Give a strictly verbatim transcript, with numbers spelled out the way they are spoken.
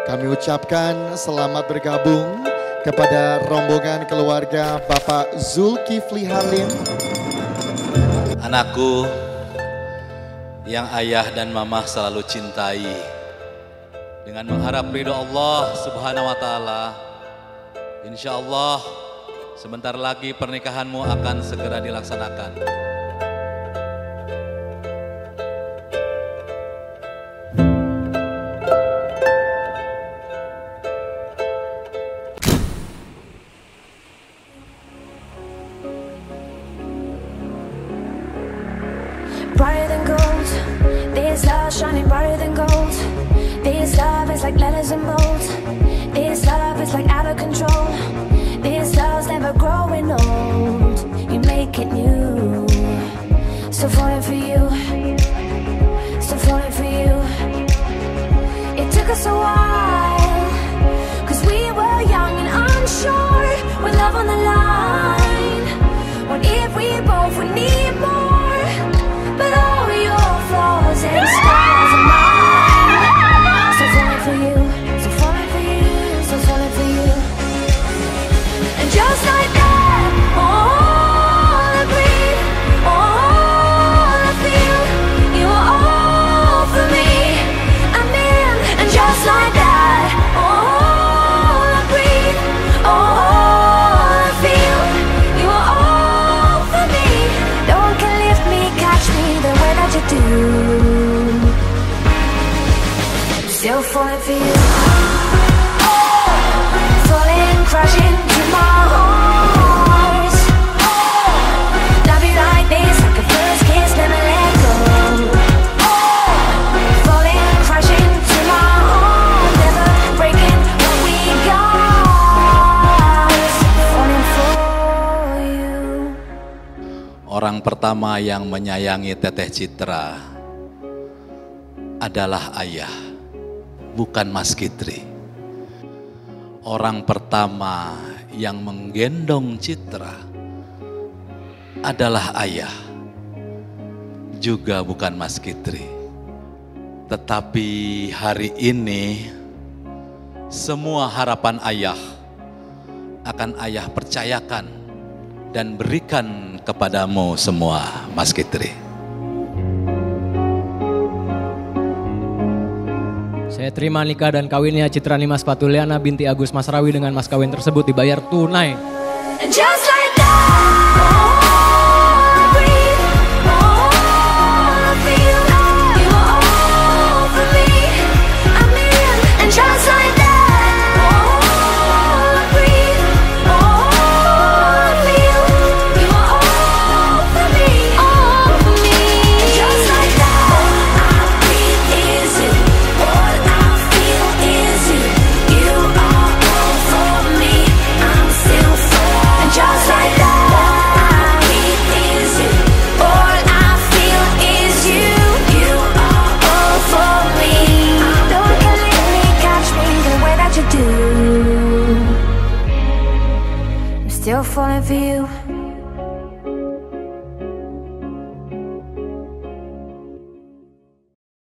Kami ucapkan selamat bergabung kepada rombongan keluarga Bapak Zulkifli Halim. Anakku yang ayah dan mama selalu cintai, dengan mengharap ridho Allah Subhanahu wa Ta'ala, insya Allah sebentar lagi pernikahanmu akan segera dilaksanakan. Brighter than gold, this love shining brighter than gold. This love is like letters and bold. This love is like out of control. This love's never growing old. You make it new. Still falling for you. Still falling for you. It took us a while, cause we were young and unsure, with love on the line. What if we both would need more? But all your flaws and scars are mine. Still falling for you, still falling for you, still falling for you. And just like that, all I breathe, all I feel, you are all for me. I'm in, and just like that, all I breathe, all I feel, you are all for me. No one can lift me, catch me the way that you do. Still falling for you. Falling, crashing to my heart. Love you like this, like a first kiss, never let go. Falling, crashing to my heart, never breaking what we got. Falling for you. Orang pertama yang menyayangi Teteh Citra adalah ayah, bukan Mas Kitri. Orang pertama yang menggendong Citra adalah ayah, juga bukan Mas Kitri. Tetapi hari ini semua harapan ayah akan ayah percayakan dan berikan kepadamu semua, Mas Kitri. Saya terima nikah dan kawinnya Citra Nimas Patuliana binti Agus Masrawi dengan mas kawin tersebut dibayar tunai. Just like that, all I breathe, all I feel, you are all for me. I'm in, and just like that, all I breathe, all I feel, you are all for me, all for me. Just like that, all I breathe is you, all I feel is you, you are all for me. I'm still falling. And just like that, all I breathe is you, all I feel is you, you are all for me. No one can let me, catch me the way that you do. I'm still falling for you.